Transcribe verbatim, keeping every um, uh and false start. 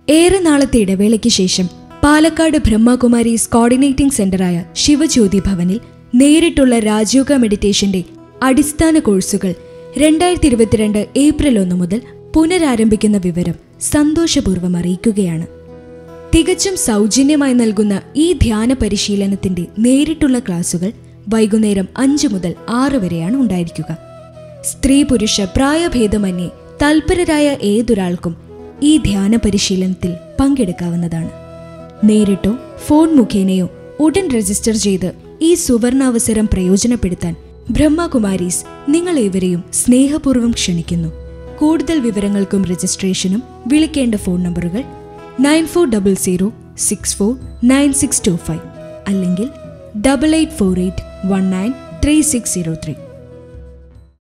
ഏറെ നാളത്തെ ഇടവേളയ്ക്ക് ശേഷം പാലക്കാട് ബ്രഹ്മകുമാരീസ് കോർഡിനേറ്റിംഗ് സെന്ററായ ശിവജ്യോതി ഭവനിൽ നേരിട്ടുള്ള രാജയോഗ മെഡിറ്റേഷന്റെ അടിസ്ഥാന കോഴ്സുകൾ രണ്ടായിരത്തി ഇരുപത്തിരണ്ട് ഏപ്രിൽ ഒന്ന് മുതൽ പുനരാരംഭിക്കുന്ന വിവരം സന്തോഷപൂർവ്വം അറിയിക്കുകയാണ്. തികച്ചും സൗജന്യമായി നൽകുന്ന ഈ ധ്യാന പരിശീലനത്തിന്റെ നേരിട്ടുള്ള ക്ലാസുകൾ വൈകുന്നേരം അഞ്ചു മുതൽ ആറ് വരെയാണ് ഉണ്ടായിരിക്കുക. സ്ത്രീ പുരുഷ പ്രായഭേദമന്യേ തൽപരരായ ഏതൊരാൾക്കും ഈ ധ്യാന പരിശീലനത്തിൽ പങ്കെടുക്കാവുന്നതാണ്. നേരിട്ടോ ഫോൺ മുഖേനയോ ഉടൻ രജിസ്റ്റർ ചെയ്ത് ഈ സുവർണാവസരം പ്രയോജനപ്പെടുത്താൻ ബ്രഹ്മകുമാരീസ് നിങ്ങളേവരെയും സ്നേഹപൂർവ്വം ക്ഷണിക്കുന്നു. കൂടുതൽ വിവരങ്ങൾക്കും രജിസ്ട്രേഷനും വിളിക്കേണ്ട ഫോൺ നമ്പറുകൾ nine four double zero six four nine six two five അല്ലെങ്കിൽ double eight four eight one nine three six zero three.